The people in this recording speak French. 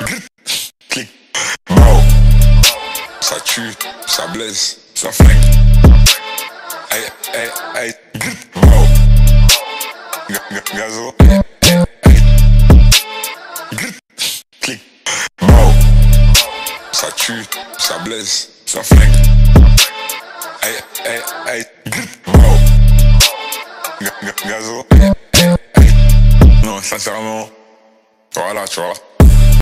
Clic. Bro. Ça tue, ça blesse, ça flingue. Hey, hey, hey. Bro. Gazo. Clic. Bro. Ça tue, ça blesse, ça flingue. Hey, hey, hey. Bro. Gazo. Non, sincèrement, voilà, tu vois.